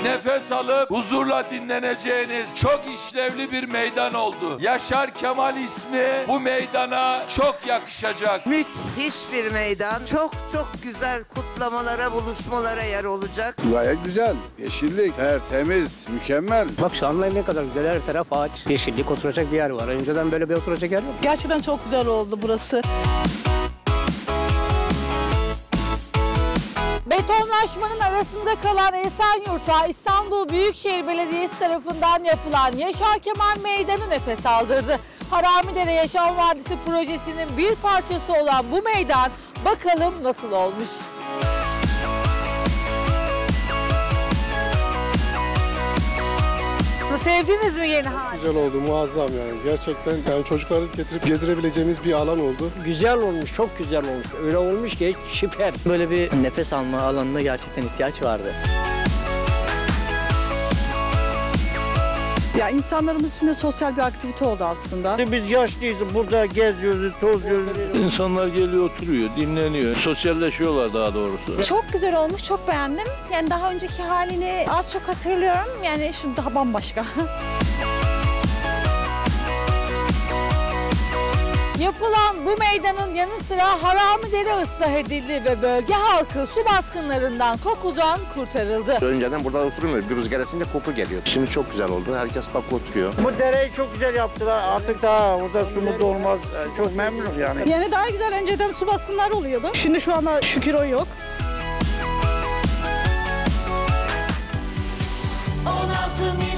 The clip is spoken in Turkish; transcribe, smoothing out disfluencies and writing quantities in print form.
nefes alıp huzurla dinleneceğiniz çok işlevli bir meydan oldu. Yaşar Kemal ismi bu meydana çok yakışacak. Müthiş bir meydan. Çok güzel kutlamalara, buluşmalara yer olacak. Gayet güzel. Yeşillik, tertemiz, mükemmel. Bak şu anda ne kadar güzel, her taraf ağaç. Yeşillik, oturacak bir yer var. Önceden böyle bir oturacak yer yok. Gerçekten çok güzel oldu burası. Betonlaşmanın arasında kalan Esenyurt'a İstanbul Büyükşehir Belediyesi tarafından yapılan Yaşar Kemal Meydanı nefes aldırdı. Haramidere Yaşam Vadisi projesinin bir parçası olan bu meydan bakalım nasıl olmuş. Sevdiniz mi yeni hali? Güzel oldu, muazzam yani. Gerçekten yani çocukları getirip gezdirebileceğimiz bir alan oldu. Güzel olmuş, çok güzel olmuş. Öyle olmuş ki süper. Böyle bir nefes alma alanına gerçekten ihtiyaç vardı. Ya insanlarımız için de sosyal bir aktivite oldu aslında. Biz yaşlıyız, burada geziyoruz, tozuyoruz. İnsanlar geliyor, oturuyor, dinleniyor, sosyalleşiyorlar daha doğrusu. Çok güzel olmuş, çok beğendim. Yani daha önceki halini az çok hatırlıyorum. Yani şu daha bambaşka. Yapılan bu meydanın yanı sıra Haramidere ıslah edildi ve bölge halkı su baskınlarından, kokudan kurtarıldı. Önceden burada oturmuyor. Bir rüzgar esince koku geliyor. Şimdi çok güzel oldu. Herkes bak oturuyor. Bu dereyi çok güzel yaptılar. Artık daha orada su mu olmaz. Çok memnunum yani. Yani daha güzel, önceden su baskınları oluyordu. Şimdi şu anda şükür o yok. 16